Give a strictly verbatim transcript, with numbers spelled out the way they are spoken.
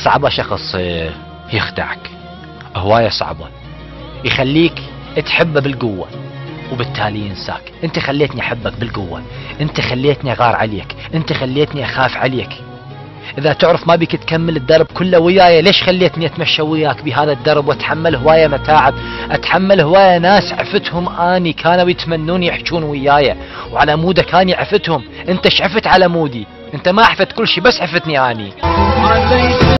صعبة شخص يخدعك، هواية صعبة، يخليك تحبه بالقوة وبالتالي ينساك. انت خليتني احبك بالقوة، انت خليتني اغار عليك، انت خليتني اخاف عليك. اذا تعرف ما بيك تكمل الدرب كله وياي، ليش خليتني اتمشى وياك بهذا الدرب واتحمل هواية متاعب، اتحمل هواية ناس عفتهم اني كانوا يتمنون يحجون وياي، وعلى مودك اني عفتهم. انت شعفت على مودي، انت ما عفت كل شي بس عفتني اني.